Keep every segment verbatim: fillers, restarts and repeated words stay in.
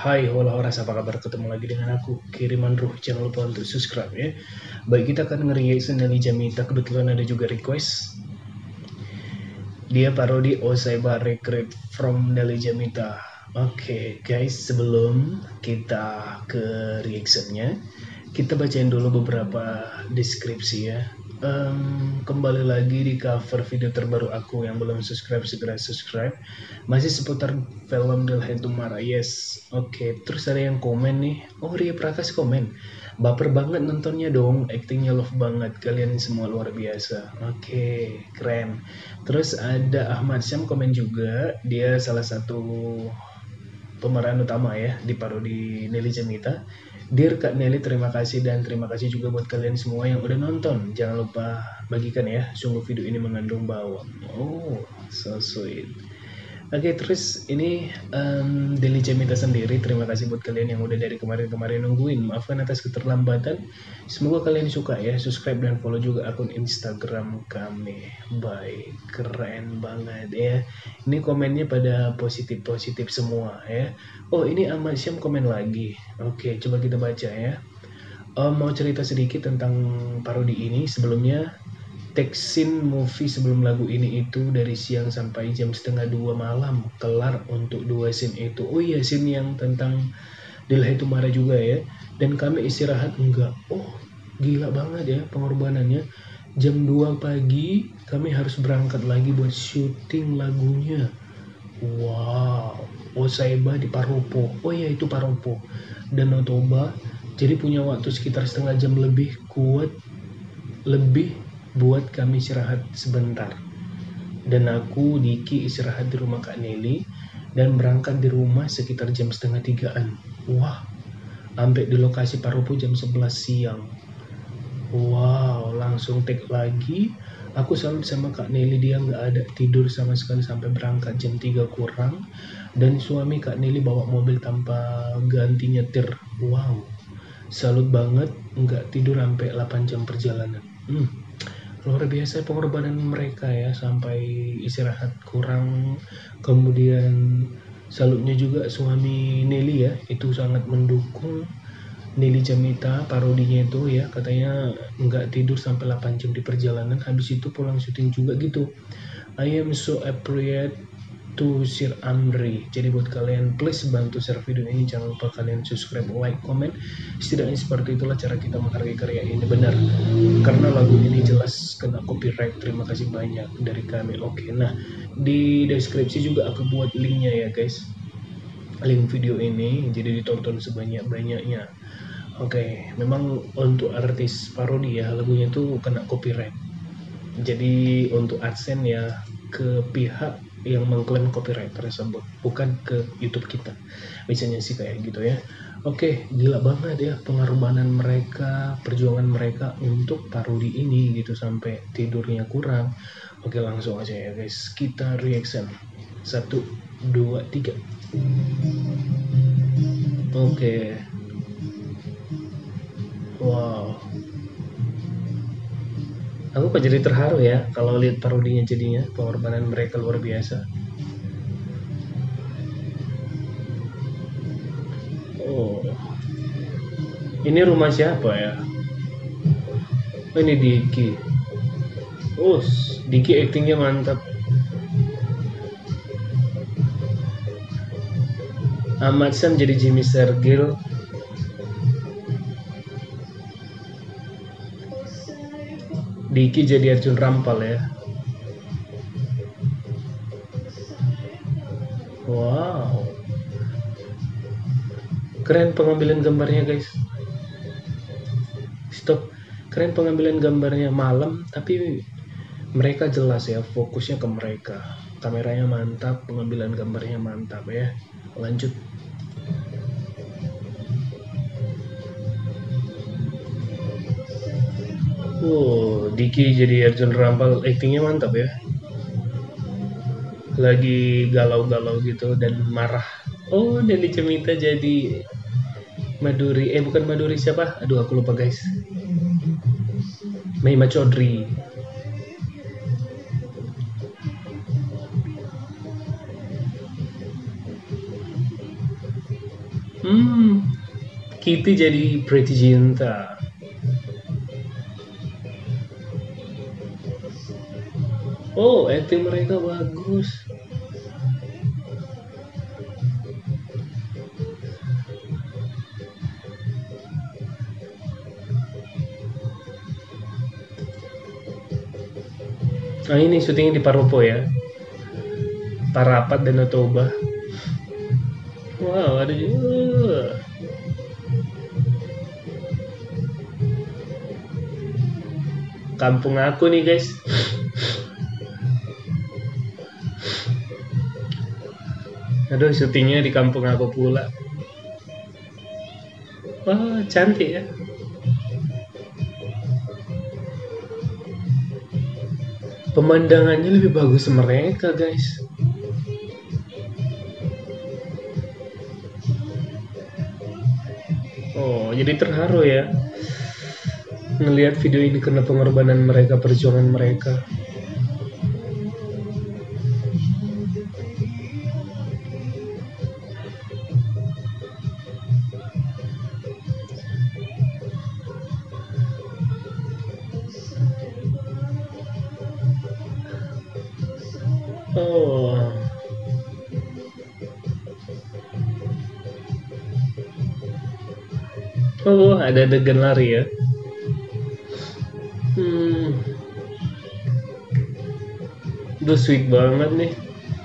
Hai hola horas, apa kabar? Ketemu lagi dengan aku, Kiriman Ruh. Jangan lupa untuk subscribe ya. Baik, kita akan nge-reaction Nelly Jamita. Kebetulan ada juga request. Dia parodi Osaiba Recruit from Nelly Jamita. Oke okay, guys, sebelum kita ke reactionnya, kita bacain dulu beberapa deskripsi ya. Um, kembali lagi di cover video terbaru aku. Yang belum subscribe segera subscribe. Masih seputar film Del Tumara. Yes. Oke, okay. Terus ada yang komen nih. Oh, Ria Prakas komen. Baper banget nontonnya dong. Actingnya love banget. Kalian semua luar biasa. Oke, okay. Keren. Terus ada Ahmad Syam komen juga. Dia salah satu pemeran utama ya di parodi Nelly Jamita. Dear Kak Nelly, terima kasih dan terima kasih juga buat kalian semua yang udah nonton. Jangan lupa bagikan ya, sungguh video ini mengandung bawang. Oh, so sweet. Oke, okay, terus ini um, Nelly Jamita sendiri, terima kasih buat kalian yang udah dari kemarin-kemarin nungguin. Maafkan atas keterlambatan. Semoga kalian suka ya, subscribe dan follow juga akun Instagram kami. Baik, keren banget ya. Ini komennya pada positif-positif semua ya. Oh, ini Ahmad Syam komen lagi. Oke, coba kita baca ya. Um, mau cerita sedikit tentang parodi ini. Sebelumnya, text scene movie sebelum lagu ini itu dari siang sampai jam setengah dua malam. Kelar untuk dua scene itu. Oh iya, scene yang tentang Del Tumara juga ya. Dan kami istirahat enggak. Oh, gila banget ya pengorbanannya. Jam dua pagi kami harus berangkat lagi buat syuting lagunya. Wow, Osaiba di Paropo. Oh iya, itu Paropo. Danau Toba. Jadi punya waktu sekitar setengah jam lebih kuat lebih buat kami istirahat sebentar. Dan aku, Diki, istirahat di rumah Kak Nelly dan berangkat di rumah sekitar jam setengah tigaan. Wah, sampai di lokasi Paropo jam sebelas siang. Wow, langsung take lagi. Aku salut sama Kak Nelly, dia nggak ada tidur sama sekali sampai berangkat jam tiga kurang. Dan suami Kak Nelly bawa mobil tanpa ganti nyetir. Wow, salut banget, nggak tidur sampai delapan jam perjalanan. Hmm, luar biasa pengorbanan mereka ya, sampai istirahat kurang. Kemudian salutnya juga suami Nelly ya, itu sangat mendukung Nelly Jamita parodinya itu ya, katanya nggak tidur sampai delapan jam di perjalanan, habis itu pulang syuting juga gitu. I am so appreciate to Sir Amri. Jadi buat kalian please bantu share video ini, jangan lupa kalian subscribe, like, komen. Setidaknya seperti itulah cara kita menghargai karya ini, benar. Karena lagu ini jelas kena copyright. Terima kasih banyak dari kami. Oke, nah di deskripsi juga aku buat linknya ya guys, link video ini, jadi ditonton sebanyak-banyaknya. Oke, okay, memang untuk artis parodi ya, lagunya itu kena copyright. Jadi untuk AdSense ya ke pihak yang mengklaim copyright tersebut, bukan ke YouTube kita. Biasanya sih kayak gitu ya. Oke, okay, gila banget ya pengorbanan mereka, perjuangan mereka untuk parodi ini gitu sampai tidurnya kurang. Oke, langsung aja ya guys, kita reaction. Satu, dua, tiga. Oke. Okay. Wow, aku kok jadi terharu ya kalau lihat parodinya, jadinya pengorbanan mereka luar biasa. Oh, ini rumah siapa ya? Oh, ini Diki. Oh, Diki aktingnya mantap. Ahmad Syam jadi Jimmy Sergil. Diki jadi Arjun Rampal ya. Wow, keren pengambilan gambarnya guys. Stop, keren pengambilan gambarnya, malam tapi mereka jelas ya, fokusnya ke mereka. Kameranya mantap, pengambilan gambarnya mantap ya. Lanjut. Oh, Diki jadi Arjun Rampal, aktingnya mantap ya. Lagi galau-galau gitu dan marah. Oh, Nelly Jamita jadi Maduri, eh bukan Maduri, siapa? Aduh, aku lupa guys. Mahima Chaudhry. Hmm, Kitty jadi Pretty Jinta. Oh, acting mereka bagus. Nah ini syutingnya di Paropo ya, Parapat dan Toba. Wow, ada juga. Kampung aku nih guys. Aduh, syutingnya di kampung aku pula. Wah, cantik ya. Pemandangannya lebih bagus mereka guys. Oh, jadi terharu ya ngelihat video ini karena pengorbanan mereka, perjuangan mereka. Oh, oh ada adegan lari ya. Hmm, itu sweet banget nih.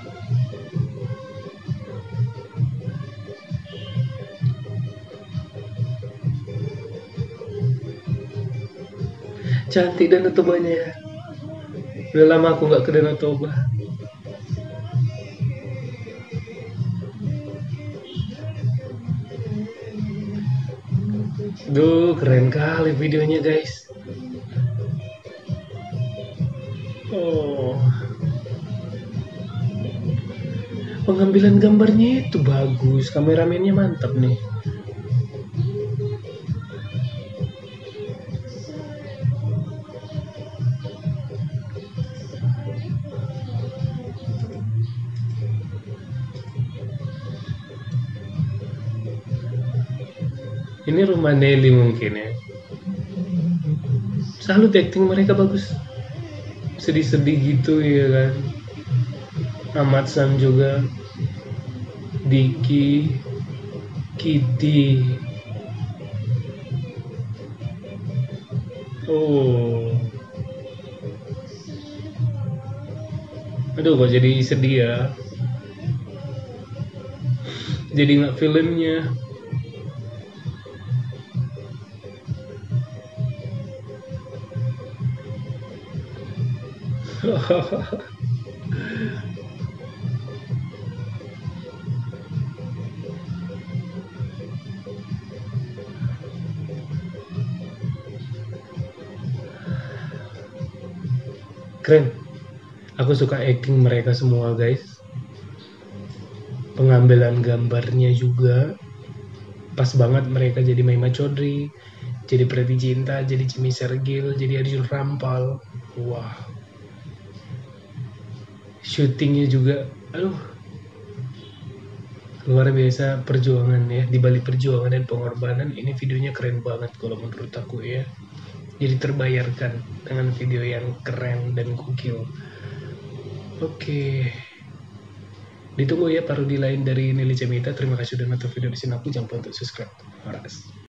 Cantik Danau Tobanya ya. Udah lama aku nggak ke Danau Toba. Duh, keren kali videonya guys. Oh, pengambilan gambarnya itu bagus, kameramennya mantap nih. Ini rumah Nelly mungkin ya. Salut, acting mereka bagus. Sedih-sedih gitu ya kan. Ahmad Sam juga, Diki, Kitty. Oh, aduh kok jadi sedih ya. Jadi nggak filmnya. Keren. Aku suka acting mereka semua guys. Pengambilan gambarnya juga pas banget, mereka jadi Maima Chodri, jadi Preity Zinta, jadi Jimmy Sergil, jadi Arjun Rampal. Wah, syutingnya juga, aduh, luar biasa perjuangan ya. Di balik perjuangan dan pengorbanan, ini videonya keren banget kalau menurut aku ya. Jadi terbayarkan dengan video yang keren dan gokil. Oke, ditunggu ya parodi lain dari Nelly Jamita. Terima kasih sudah nonton video di sini. Aku jangan lupa untuk subscribe. Horas.